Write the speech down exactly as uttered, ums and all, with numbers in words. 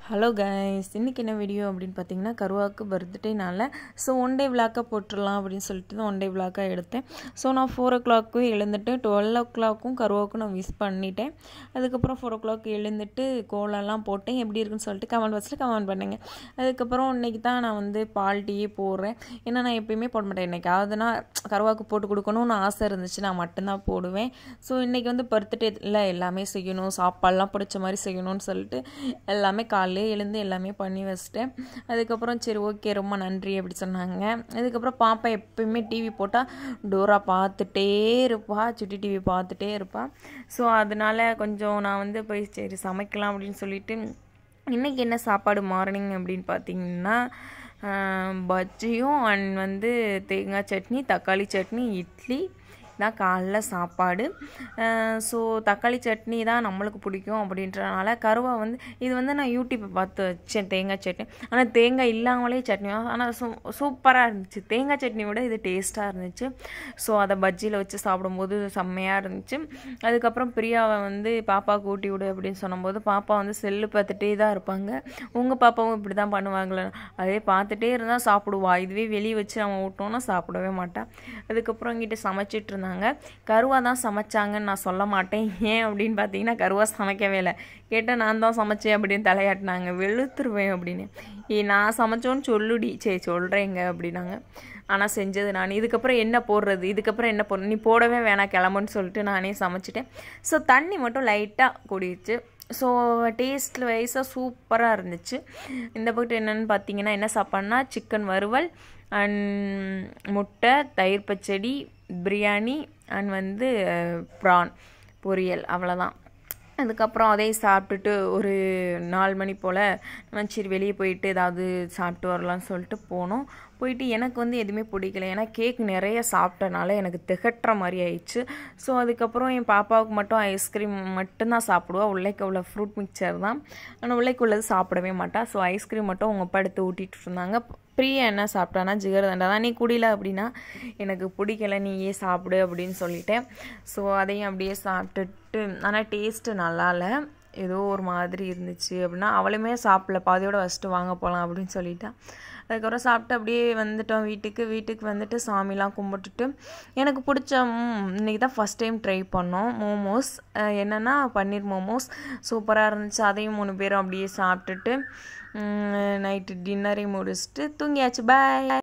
Hello guys, இன்றைக்கி என்ன video அப்படின்னு பார்த்தீங்கன்னா கருவாக்கு பர்த்டேனால ஸோ ஒன் டே விளாக்காக போட்டுடலாம் அப்படின்னு சொல்லிட்டு தான் ஒன் டே விளாக்காக எடுத்தேன். ஸோ நான் ஃபோர் ஓ கிளாக்கு எழுந்துட்டு டுவெல் ஓ கிளாக்கும் கருவாக்கும் நான் விஷ் பண்ணிட்டேன். அதுக்கப்புறம் ஃபோர் ஓ கிளாக் எழுந்துட்டு கோலெல்லாம் போட்டேன். எப்படி இருக்குன்னு சொல்லிட்டு கமெண்ட் பாக்ஸில் கமெண்ட் பண்ணுங்க. அதுக்கப்புறம் இன்றைக்கி தான் நான் வந்து பால் டீயே போடுறேன். ஏன்னா நான் எப்பயுமே போட மாட்டேன். இன்றைக்காவதுனா கருவாக்கு போட்டு கொடுக்கணும்னு ஆசை இருந்துச்சு, நான் மட்டும்தான் போடுவேன். ஸோ இன்றைக்கி வந்து பர்த்டேயில் எல்லாமே செய்யணும், சாப்பாடெலாம் பிடிச்ச மாதிரி செய்யணும்னு சொல்லிட்டு எல்லாமே காலையில் எழுந்து எல்லாமே பண்ணி வச்சிட்டேன். அதுக்கப்புறம் சரி ஓகே ரொம்ப நன்றி அப்படி சொன்னாங்க. அதுக்கப்புறம் பாப்பா எப்பயுமே டிவி போட்டால் டோரா பார்த்துட்டே இருப்பா, சுட்டி டிவி பார்த்துட்டே இருப்பாள். ஸோ அதனால கொஞ்சம் நான் வந்து போய் சரி சமைக்கலாம் அப்படின்னு சொல்லிட்டு இன்றைக்கி என்ன சாப்பாடு மார்னிங் அப்படின்னு பார்த்தீங்கன்னா பஜ்ஜியும் அண்ட் வந்து தேங்காய் சட்னி, தக்காளி சட்னி, இட்லி தான் காலைல சாப்பாடு. ஸோ தக்காளி சட்னி தான் நம்மளுக்கு பிடிக்கும் அப்படின்றனால கருவா வந்து இது வந்து நான் யூடியூப்பை பார்த்து வச்சேன் தேங்காய் சட்னி. ஆனால் தேங்காய் இல்லாமலே சட்னி, ஆனால் சூ சூப்பராக இருந்துச்சு. தேங்காய் சட்னி விட இது டேஸ்ட்டாக இருந்துச்சு. ஸோ அதை பஜ்ஜியில் வச்சு சாப்பிடும்போது செம்மையாக இருந்துச்சு. அதுக்கப்புறம் பிரியாவை வந்து பாப்பாவுக்கு ஊட்டி விடு அப்படின்னு சொன்னபோது பாப்பா வந்து செல்லு பார்த்துட்டே தான் இருப்பாங்க. உங்கள் பாப்பாவும் இப்படி தான் பண்ணுவாங்களே, அதே பார்த்துட்டே இருந்தால் சாப்பிடுவா. இதுவே வெளியே வச்சு அவன் ஊட்டோன்னா சாப்பிடவே மாட்டான். அதுக்கப்புறம் இங்கிட்ட சமைச்சிட்டு இருந்தாங்க. கருவா தான் சமைச்சாங்கன்னு நான் சொல்ல மாட்டேன். ஏன் அப்படின்னு பார்த்தீங்கன்னா கருவா சமைக்கவே இல்லை. கேட்டால் நான் தான் சமைச்சேன் அப்படின்னு தலையாட்டினாங்க. வெளுத்துருவேன் அப்படின்னு. ஏ நான் சமைச்சோன்னு சொல்லுடி. சரி சொல்கிறேங்க அப்படின்னாங்க. ஆனால் செஞ்சது நான். இதுக்கப்புறம் என்ன போடுறது, இதுக்கப்புறம் என்ன போடுறது, நீ போடவே வேணாம் கிளம்புன்னு சொல்லிட்டு நானே சமைச்சிட்டேன். ஸோ தண்ணி மட்டும் லைட்டாக குடிச்சு. ஸோ டேஸ்ட்டில் வைஸாக சூப்பராக இருந்துச்சு. இந்த பக்கம் என்னென்னு பார்த்தீங்கன்னா என்ன சாப்பாடுனா சிக்கன் வறுவல் அண்ட் முட்டை, தயிர் பச்சடி, பிரியாணி அண்ட் வந்து ப்ரான் பொரியல், அவ்வளோதான். அதுக்கப்புறம் அதையும் சாப்பிட்டுட்டு ஒரு நாலு மணி போல் நம்ம சரி வெளியே போயிட்டு ஏதாவது சாப்பிட்டு வரலான்னு சொல்லிட்டு போனோம். போயிட்டு எனக்கு வந்து எதுவுமே பிடிக்கல. ஏன்னா கேக் நிறைய சாப்பிட்டனால எனக்கு திகட்டுற மாதிரி ஆயிடுச்சு. ஸோ அதுக்கப்புறம் என் பாப்பாவுக்கு மட்டும் ஐஸ்கிரீம் மட்டும்தான் சாப்பிடுவா. உள்ளைக்கு உள்ள ஃப்ரூட் மிக்சர் தான், ஆனால் உள்ளைக்கு உள்ளது சாப்பிடவே மாட்டா. ஸோ ஐஸ்கிரீம் மட்டும் அவங்க அப்பா எடுத்து ஊட்டிகிட்டு இருந்தாங்க. பிரியா என்ன சாப்பிட்டானா ஜிகர்தண்டா தான். நீ குடில அப்படின்னா எனக்கு பிடிக்கல, நீயே சாப்பிடு அப்படின்னு சொல்லிட்டேன். ஸோ அதையும் அப்படியே சாப்பிட்டுட்டு, ஆனால் டேஸ்ட்டு நல்லா இல்லை, ஏதோ ஒரு மாதிரி இருந்துச்சு அப்படின்னா அவளுமே சாப்பிடல, பாதியோடு வச்சுட்டு வாங்க போகலாம் அப்படின்னு சொல்லிட்டான். அதுக்கப்புறம் சாப்பிட்டு அப்படியே வந்துட்டோம் வீட்டுக்கு. வீட்டுக்கு வந்துட்டு சாமிலாம் கும்பிட்டுட்டு எனக்கு பிடிச்ச இன்றைக்கி தான் ஃபஸ்ட் டைம் ட்ரை பண்ணோம் மோமோஸ். என்னென்னா பன்னீர் மோமோஸ் சூப்பராக இருந்துச்சு. அதையும் மூணு பேரும் அப்படியே சாப்பிட்டுட்டு நைட்டு டின்னரையும் முடிச்சுட்டு தூங்கியாச்சு. பாய்.